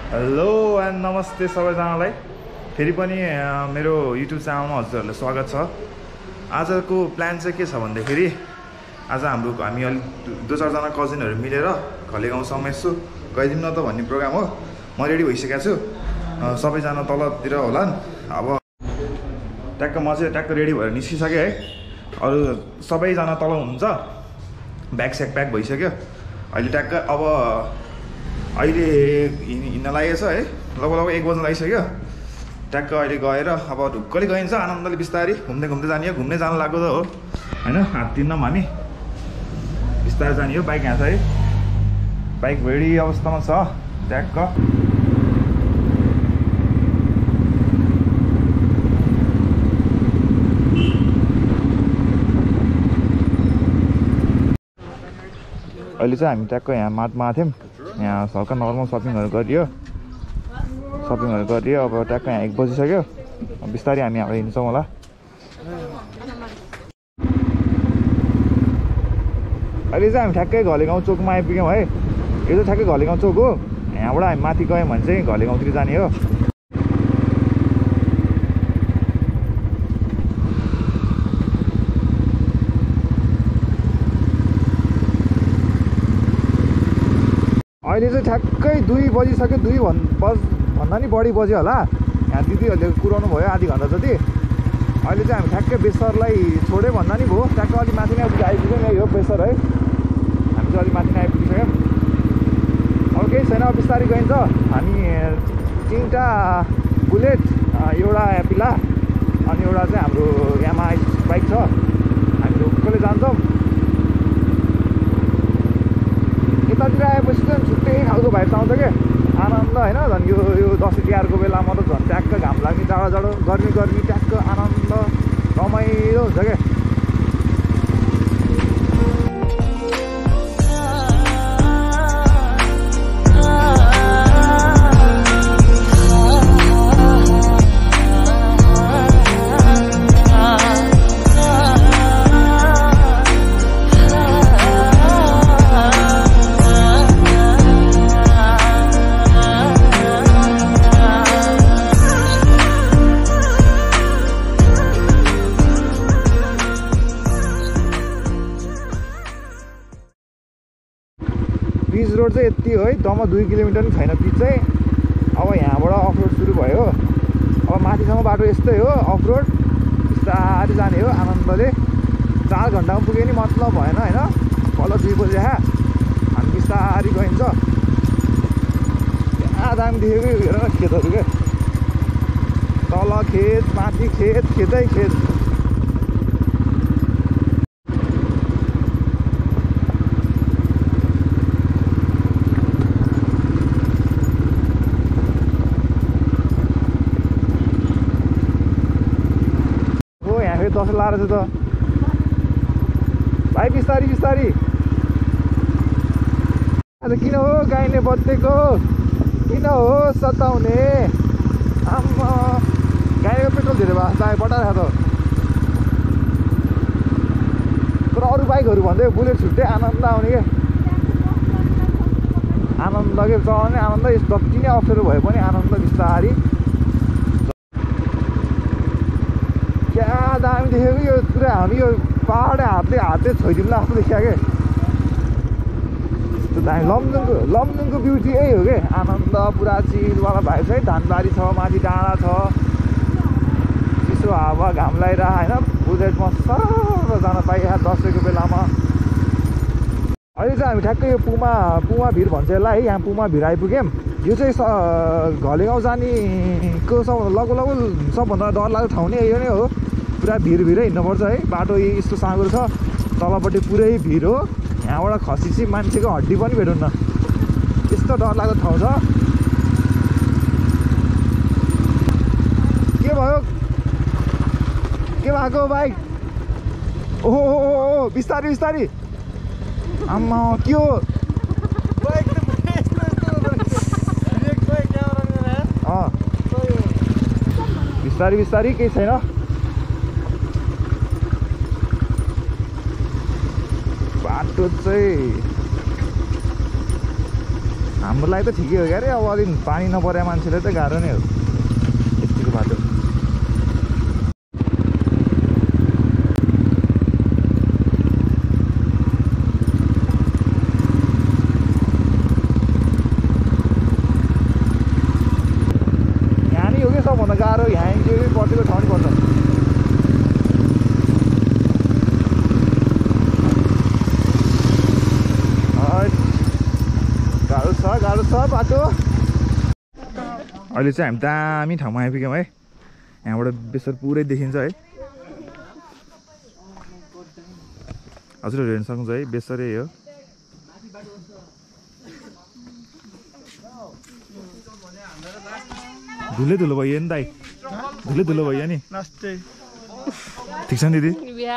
Hello and नमस्ते सबैजनालाई फेरि पनि मेरो युट्युब च्यानलमा हजुरहरूलाई स्वागत छ। आजको प्लान चाहिँ के छ भन्दाखेरि आज हामी अलि 2-4जना कजिनहरू मिलेर घलेगाउँसम्म यसो गइदिउँ न त भन्ने प्रोग्राम हो। म रेडी भइसकेको छु, सबैजना तलतिर होला। अब ट्याक्क म चाहिँ ट्याक्क रेडी भएर निस्किसकेँ है। अरू सबैजना तल हुनुहुन्छ, ब्याग स्याग प्याक भइसक्यो। अहिले ट्याक्क अब अहिले हिँड्न लागेको छ है, लगभग 1 बज्न लागिसक्यो। ट्याक्क अहिले गएर अब ढुक्कले गइन्छ, आनन्दले बिस्तारै घुम्दै जाने हो। घुम्नै जानु लाग्यो त हो होइन, हात तिर्न पनि हामी बिस्तारै जाने हो। बाइक यहाँ छ है, बाइक रेडी अवस्थामा छ ट्याक्क। अहिले चाहिँ हामी ट्याक्क यहाँ माथमा थियौँ, यहाँ हल्का नर्मल सपिङहरू गरियो। अब ट्याक्क यहाँ 1 बजिसक्यो। बिस्तारै हामी यहाँ हिँड्छौँ होला। अहिले चाहिँ हामी ठ्याक्कै घलेगाउँ चोकमा आइपुग्यौँ है। यो चाहिँ ठ्याक्कै घलेगाउँ चोक हो। यहाँबाट हामी माथि गयौँ भने चाहिँ घलेगाउँतिर जाने हो। अहिले चाहिँ ठ्याक्कै 2 बजिसक्यो। 2 भन्दा नि बढी बज्यो होला। यहाँ दिदीहरूले कुराउनु भयो आधी घन्टा जति। अहिले चाहिँ हामी ठ्याक्कै बेसरलाई छोड्यो भन्दा नि भयो। ट्याक्क अलिक माथि नै आइपुग्यौँ। यही हो बेसर है, हामी चाहिँ अलिक माथि नै आइपुगिसक्यौँ। अब केही छैन, बिस्तारै गइन्छ। हामी 3टा बुलेट, एउटा एपिला अनि एउटा चाहिँ हाम्रो यामा बाइक छ। हामी ढुक्कले जान्छौँ। यतातिर आएपछि चाहिँ छुट्टै खालको भाइब आउँछ क्या, आनन्द होइन। झन् यो दसैँ तिहारको बेलामा त झन् ट्याक्क घाम लाग्ने, जाडो गर्मी ट्याक्क आनन्द रमाइलो हुन्छ क्या। पिच रोड चाहिँ यति हो है, तमा 2 किलोमिटर पनि छैन पिच चाहिँ। अब यहाँबाट अफरोड सुरु भयो। अब माथिसम्म बाटो यस्तै हो, अफरोड बिस्तारै जाने हो आनन्दले। 4 घन्टामा पुगे नि मतलब भएन होइन। तल 2 बजे हामी बिस्तारै गइन्छ। त्यहाँ दामी देखेको हेर न खेतहरू क्या, तल खेत माथि खेत, खेतै खेत। दसैँ लाएर चाहिँ त भाइ बिस्तारी। आज किन हो गाईले बत्तेको, किन हो सताउने? आम्मा गाईको पेट्रोल धेरै भएको छ, बटाएर त। तर अरू बाइकहरू भन्दै बुलेट छुट्टै आनन्द आउने क्या, आनन्द के चलाउने आनन्द। जति नै अप्ठ्यारो भए पनि आनन्द बिस्तारी। क्या दामी देखेको यो पुरा। हामी यो पहाडै हातले छोइदिउँला जस्तो देखियो क्या। यस्तो दामी लमजुङको ब्युटी यही हो क्या, आनन्द पुरा चिलवाला भाइ छ है। धानबारी छ, माथि डाँडा छ, चिसो हावा, घाम लगाइरह होइन। बुलेटमा सर जान पाइयो दसैँको बेलामा। अहिले चाहिँ हामी ठ्याक्कै यो पुमा भिर भन्छ यसलाई है, यहाँ पुमा भिर आइपुग्यौँ। यो चाहिँ घलेगाउँ जानेको लगभग सबभन्दा डरलाग्दो ठाउँ नै यो नै हो। पुरा भिरै हिँड्नुपर्छ है। बाटो यस्तो साँगुरो छ, तलपट्टि पुरै भिर हो। यहाँबाट खसेपछि मान्छेको हड्डी पनि भेटुन्न, यस्तो डरलाग्दो ठाउँ छ। के भयो, के भएको बाइक? ओहो बिस्तारी। आम्मा के हो? बिस्तारी केही छैन। बाटो चाहिँ हाम्रो लागि त ठिकै हो क्या अरे अब अलि पानी नपरे मान्छेले त गाह्रो नै हो यतिको बाटो यहाँ नै हो कि सबभन्दा गाह्रो यहाँ पर्थेको ठाउँ नि पर्छ गाह्रो छ बाटो अहिले चाहिँ हामी दामी ठाउँमा आइपुग्यौँ है यहाँबाट बेसर पुरै देखिन्छ है हजुरहरू हेर्न सक्नुहुन्छ है बेसरै हो धुलै धुलो भयो नि दाइ धुलै धुलो भयो नि ठिक छ नि दिदी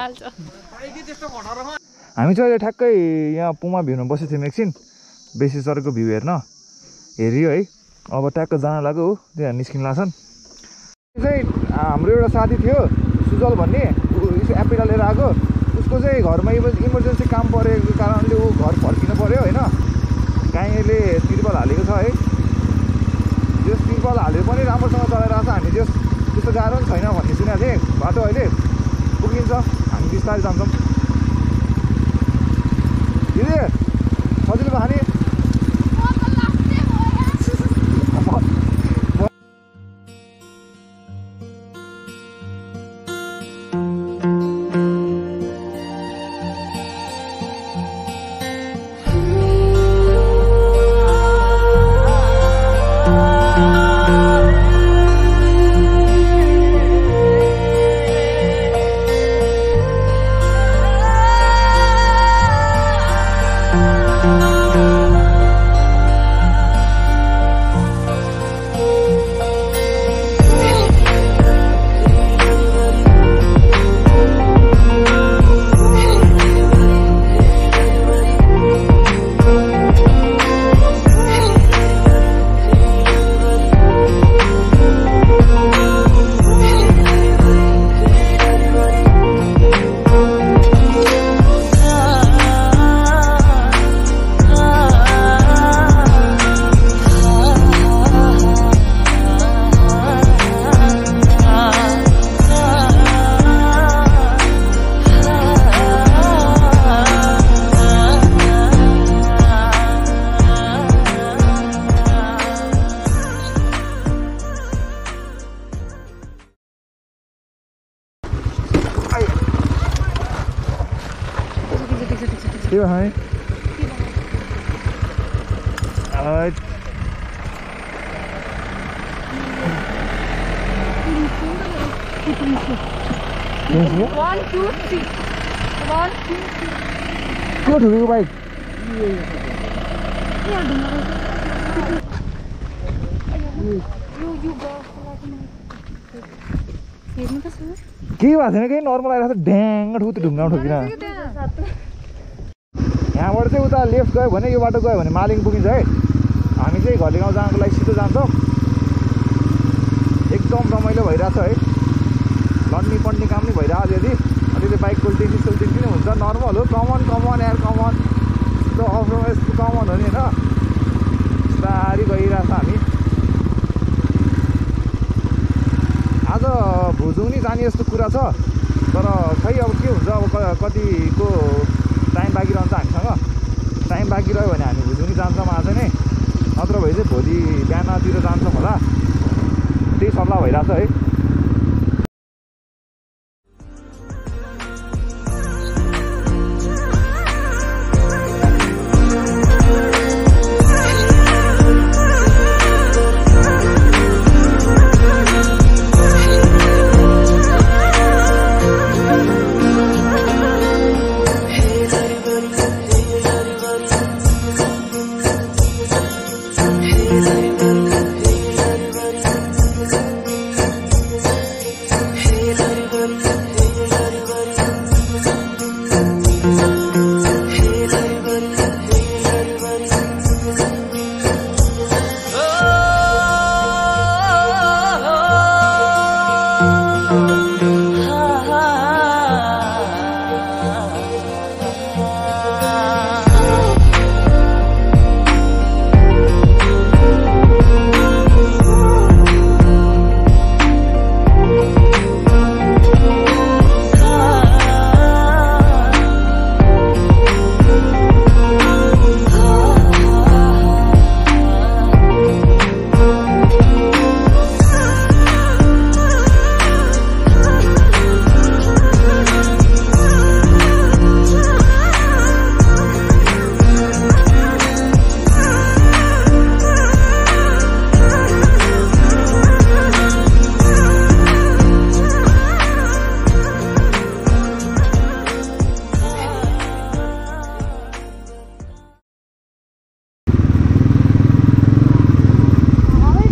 हामी चाहिँ अहिले ठ्याक्कै यहाँ पुमा भ्यूमा बसेको थियौँ एकछिन बेसिसहरको भ्यू हेर्न हेरियो है अब ट्याक्क जान लाग्यो हो त्यहाँ निस्किन लाग्छन् चाहिँ हाम्रो एउटा साथी थियो सुजल भन्ने एपिडा लिएर आएको उसको चाहिँ घरमा इमर्जेन्सी काम परेको कारणले ऊ घर फर्किनु पऱ्यो होइन गाईले तिरपाल हालेको छ है त्यस तिरपाल हालेर पनि राम्रोसँग चलाइरहेको छ हामी त्यस्तो गाह्रो पनि छैन भन्ने सुनेको थिएँ बाटो अहिले पुगिन्छ हामी बिस्तारै जान्छौँ दिदी सजिलो भयो नि के भयो है को ठुलो बाइक केही भएको छैन केही नर्मल आइरहेको छ ड्याङ ठुक ढुङ्गामा ठोकिन यहाँबाट चाहिँ उता लेफ्ट गयो भने यो बाटो गयो भने मालिङ पुगिन्छ है हामी चाहिँ घलेगाउँ जानको लागि सिधो जान्छौँ एकदम रमाइलो भइरहेछ है लड्ने पड्ने काम नै भइरहेको छ यदि अलिअलि बाइक कुल्टिनी सुल्टिनी हुन्छ नर्मल हो कमन एयर कमन त्यो अफ रोड यस्तो कमन हो नि होइन बिस्तारै गइरहेछ हामी आज भुजुङ नि जाने यस्तो कुरा छ तर खै अब के हुन्छ अब कतिको टाइम बाँकी रहन्छ हामीसँग टाइम बाँकी रह्यो भने हामी भुजुङ नि जान्छौँ आज नै नत्र भए चाहिँ भोलि बिहानतिर जान्छौँ होला त्यही सल्लाह भइरहेछ है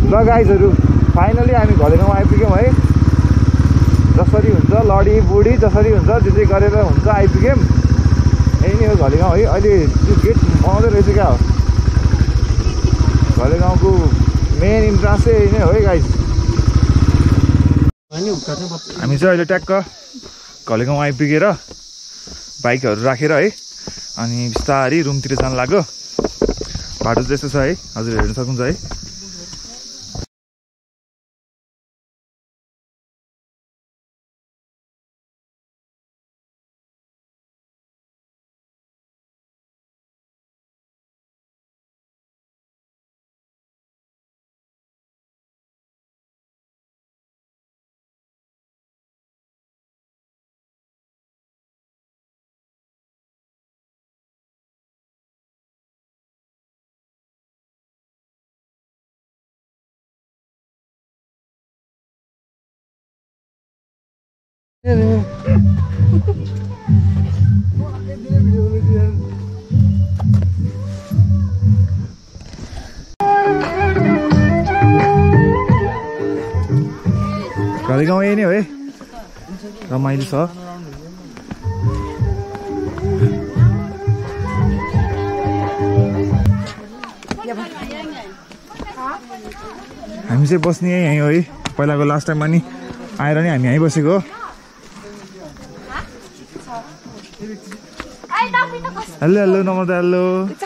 ल गाइजहरु फाइनली हामी घलेगाउँ आइपुग्यौँ है। जसरी हुन्छ लडी बुढी जसरी हुन्छ त्यसै गरेर हुन्छ आइपुग्यौँ। यही नै हो घलेगाउँ है। अहिले त्यो गेट बनाउँदै रहेछ क्या हो। घलेगाउँको मेन इन्ट्रान्स चाहिँ यही नै हो है गाइज। हामी चाहिँ अहिले ट्याक्क घलेगाउँ आइपुगेर बाइकहरू राखेर है अनि बिस्तारै रुमतिर जान लाग्यो। बाटो चाहिँ यस्तो छ है, हजुर हेर्न सक्नुहुन्छ है। घलेगाउँ यही नै हो है, रमाइलो छ। हामी चाहिँ बस्ने यहीँ हो है। पहिलाको लास्ट टाइममा नि आएर नि हामी यहीँ बसेको हो। हेलो हेलो नमस्ते हेलो।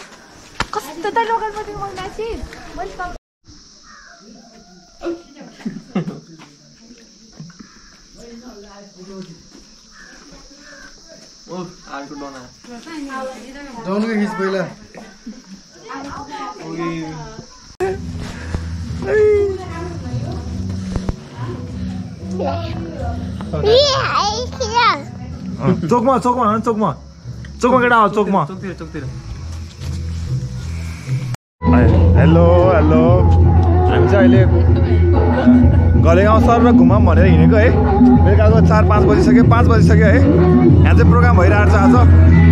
चोकमा चोकमा चोकमा चोकमा केटा हो चोकमा। हेलो हेलो हामी चाहिँ अहिले घलेगाउँ सर र घुमाऊँ भनेर हिँडेको है। बेलुकाको 4-5 बजिसक्यो, 5 बजिसक्यो है। यहाँ चाहिँ प्रोग्राम भइरहेको छ आज।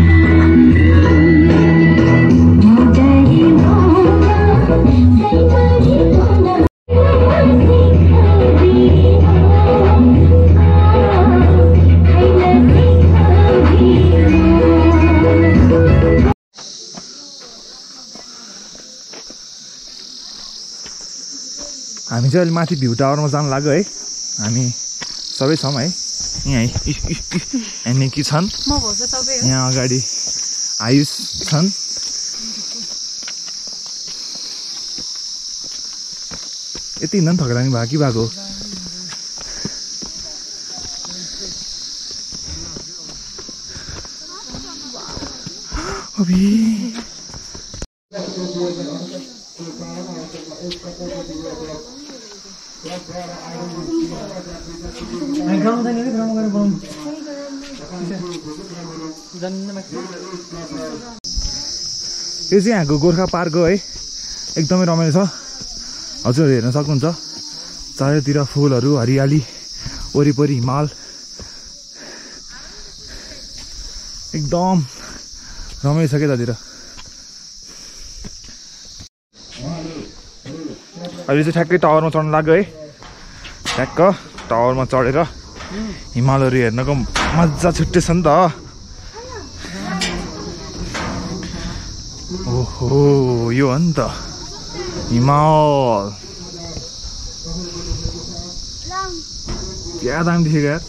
हामी चाहिँ अहिले माथि भ्यू टावरमा जान लाग्यो है। हामी सबै छौँ है। यहाँ निकी छन्, यहाँ अगाडि आयुष छन्। यति हिँड्दा पनि थकाइ भएको कि भएको। यो चाहिँ यहाँको गोर्खा पार्क हो है। एकदमै रमाइलो छ, हजुर हेर्न सक्नुहुन्छ। चारैतिर फुलहरू, हरियाली, वरिपरि हिमाल, एकदम रमाइलो छ क्या त्यतिर। अहिले चाहिँ ठ्याक्कै टावरमा चढ्न लाग्यो है। ठ्याक्क टावरमा चढेर हिमालहरू हेर्नको मजा छुट्टै छ नि त। ओहो यो हो नि त हिमाल। क्या दामी देखेको यार।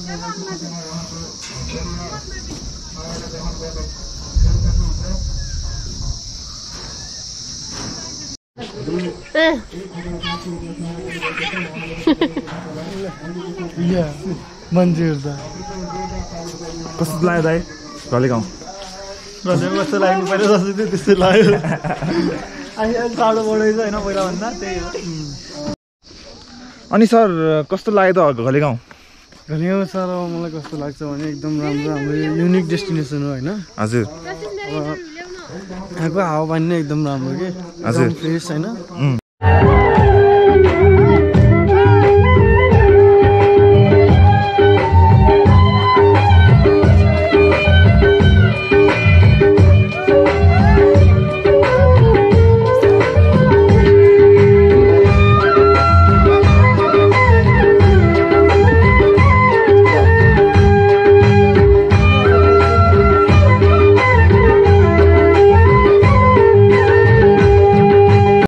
मान्छेहरू त कस्तो लाग्यो दाइ घलेगाउँ? कस्तो लाग्नु पहिला जस्तो थियो त्यस्तै लाग्यो। टाढो बढेको होइन पहिलाभन्दा, त्यही हो। अनि सर कस्तो लाग्यो त घलेगाउँ? घलेगाउँ सर मलाई कस्तो लाग्छ भने एकदम राम्रो, हाम्रो युनिक डेस्टिनेसन हो होइन। हजुर यहाँको हावापानी नै एकदम राम्रो के, हजुर फ्रेस होइन।